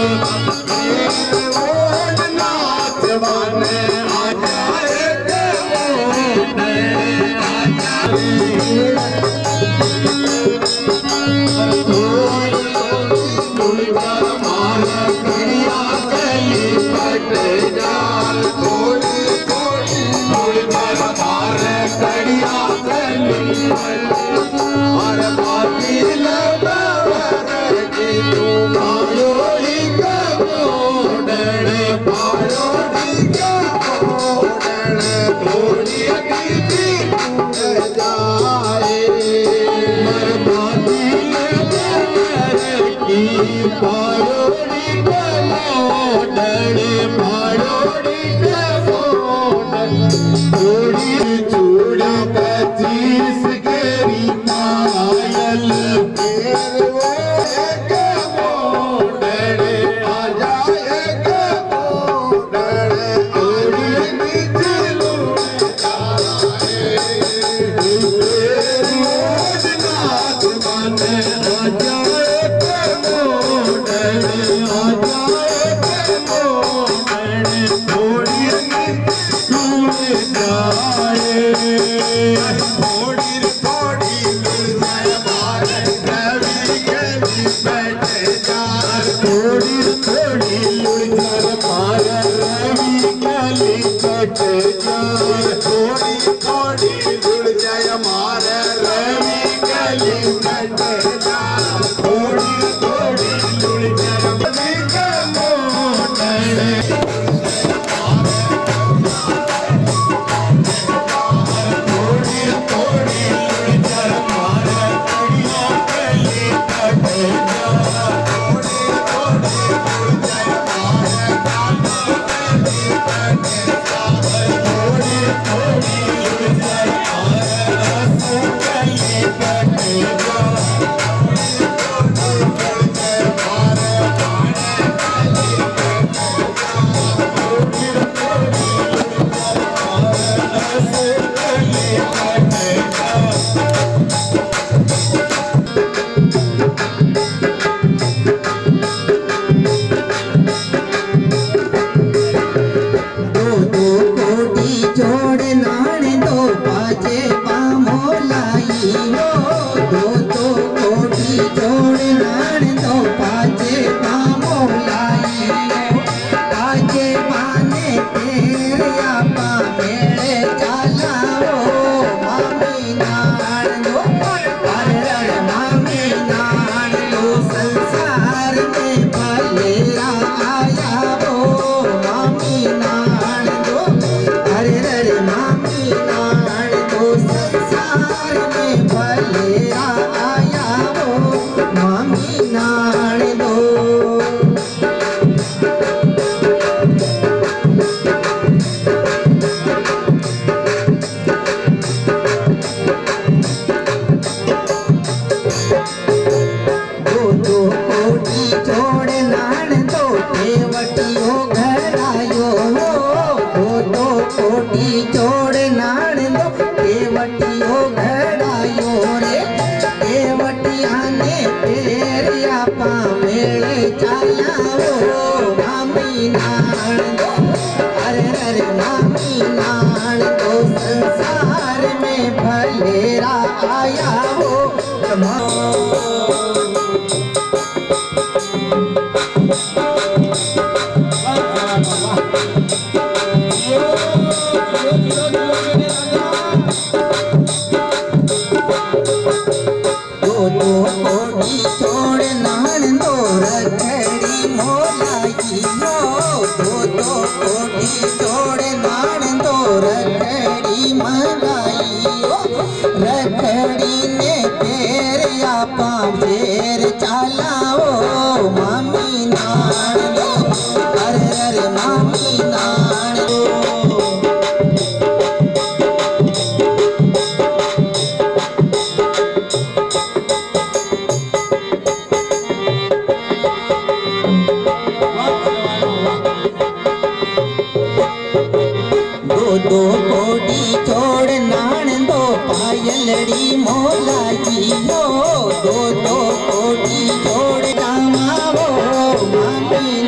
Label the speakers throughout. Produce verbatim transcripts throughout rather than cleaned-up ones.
Speaker 1: दो दो कोटी जोड़ रामा वो मामी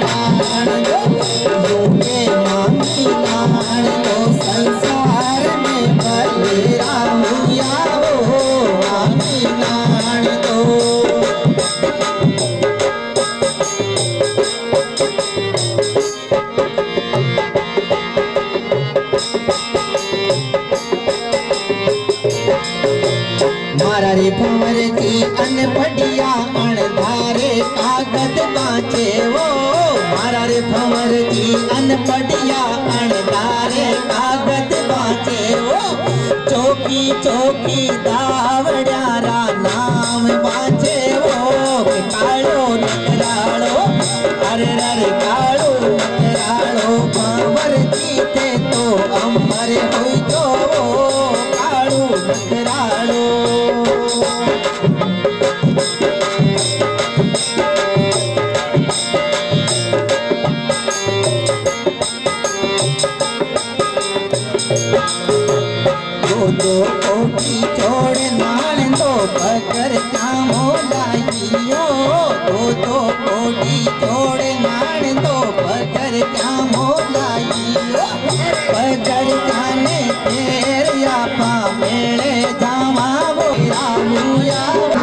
Speaker 1: भंवर जी अनपढ़िया अणधारे कागज बाँचे वो। मारा रे भंवर जी अनपढ़िया अणधारे कागज बाँचे वो। चौकी चौकी दावड़्यारा नाम बाँचे वो। कालो नकरालो अरे अरे कालो नकरालो भंवर जी थे तो अमर हुई जो कालो नकरालो। दो कोटी छोड़ नाल दो पकड़ चामो लाइयो। दो दो कोटी छोड़ नाल दो पकड़ चामो लाइयो। पकड़ जाने तेर आपा मेले जावा वो रामुया।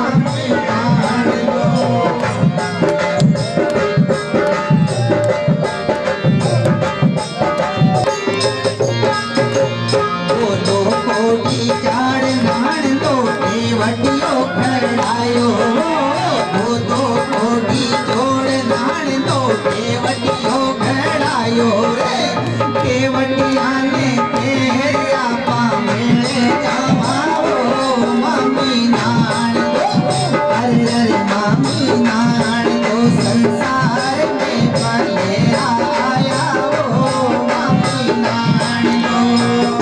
Speaker 1: वटियो खड़ायो दो दो कोटी छोड़ नान दो केवटियो खड़ायो रे। केवटिया ने तेरिया पामेले जावाओ मामी नान दो अरे अरे मामी नान दो संसार में भले आया वो मामी नान दो।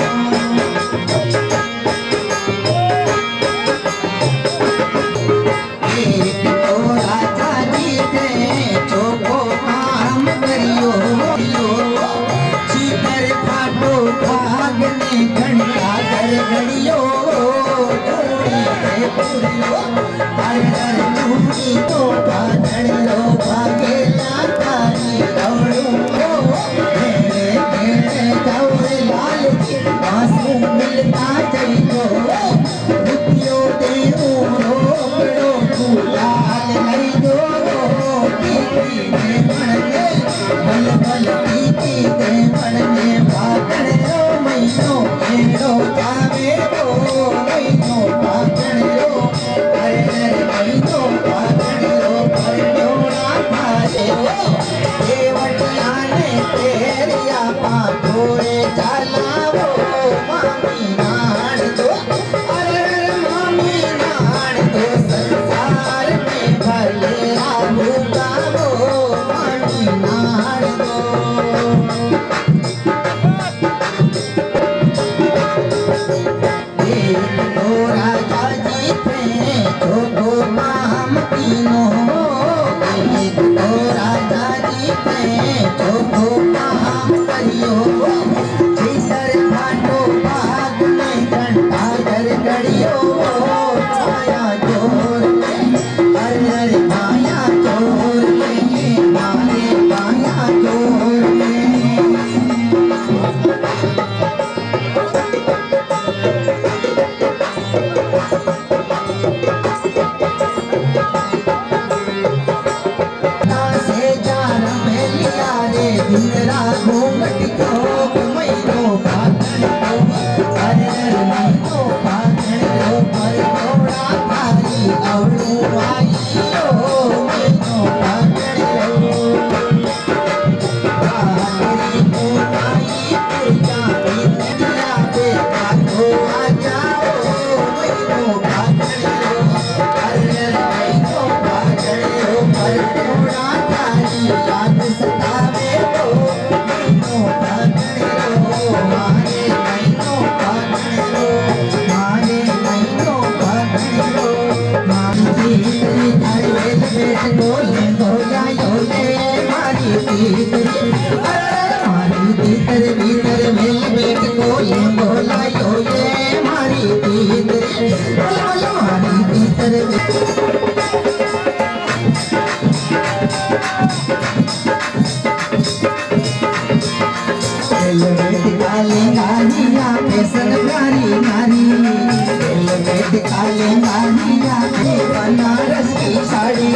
Speaker 1: बनारस की साड़ी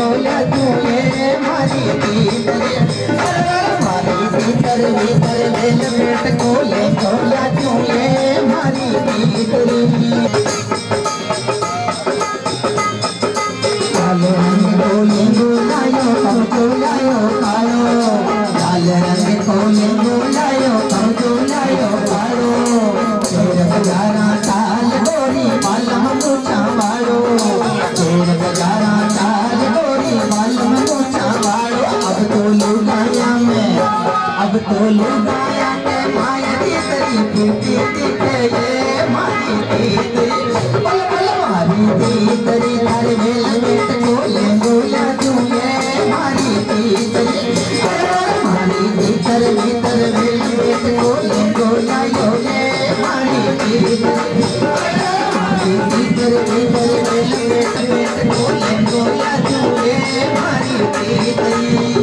Speaker 1: भीतर भीतर काले रंग को नींबू लायो कौजो लायो कालो लाल रंग को नींबू लायो कौजो लायो कालो तेर बजारा चाल गोरी बालम मूछा वालो तेर बजारा चाल गोरी बालम मूछा वालो अब तो लुगाया में अब तो लुगाया के माया दी तेरी पीती दिखे ये मारी दी तेरी पल पल मारी दी तेरी हर मेल में बोले बोला तू ये मारी दी तेरी मारी दी तेरे भीतर मेल में बोले बोला यो ये मारी दी मारी दी तेरे भीतर मेल में बोले बोला तू ये मारी दी तेरी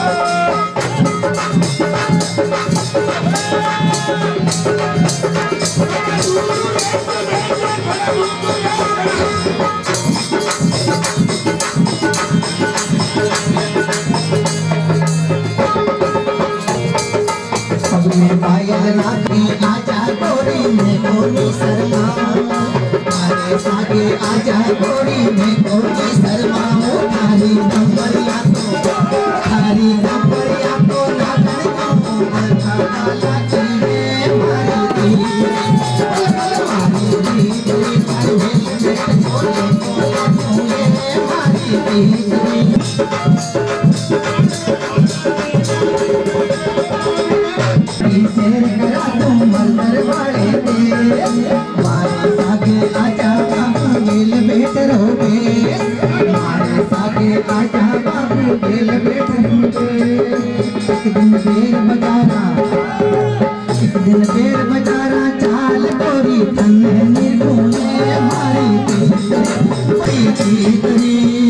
Speaker 1: पायल नाची आजा गोरी में कोनी शर्मा मारे सागे आजा गोरी में कोनी शर्मा थारी नंबरिया को थारी नंबरिया को ना करना मथा लाची में मारी दी मारी दी तेरी थारे में बोले बोला तूने मारी दी शेर करा तुम मलर वाले दे मारे सागे आजा बाबू दिल बेट रोगे मारे सागे आजा बाबू दिल बेट रोगे एक दिन बेर बजारा एक दिन बेर बजारा चाल गोरी तन निर्गुणे मारी दी दी दी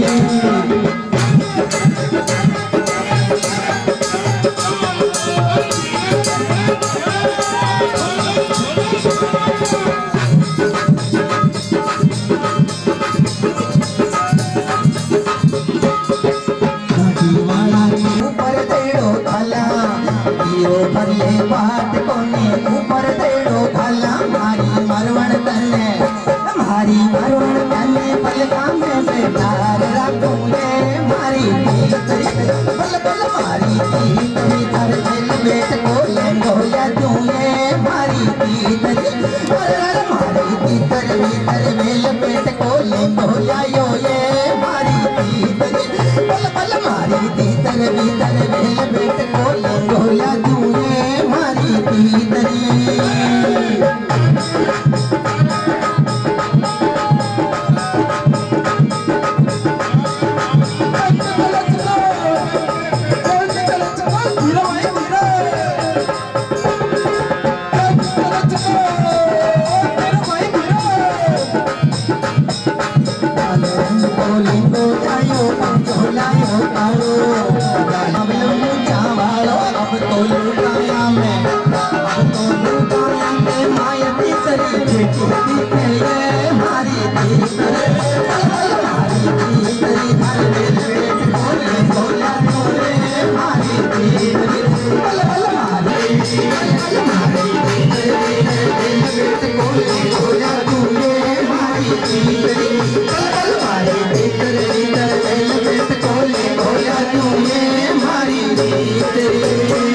Speaker 1: भरले बात कोने ऊपर तेड़ो खाला मारी मरवण तने मारी मरवण तने पलका में बेकार रखूं ये मारी तेरी बल बल मारी तेरी धर दिल बेट को लेंगो या तू ये मारी तेरी अरे मारी तेरी भीतर दिल बेट को लेंगो या यो ये मारी तेरी बल बल मारी तेरी भीतर दिल बेट को लेंगो या तू तेरे